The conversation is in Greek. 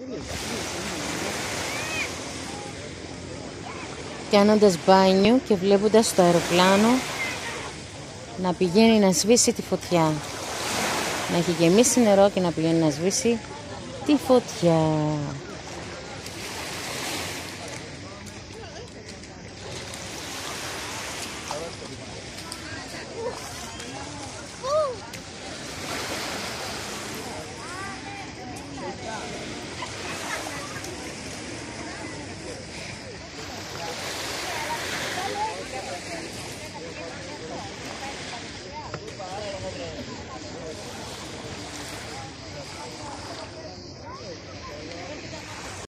Κάνοντας μπάνιο και βλέποντας το αεροπλάνο να πηγαίνει να σβήσει τη φωτιά. Να έχει γεμίσει νερό και να πηγαίνει να σβήσει τη φωτιά.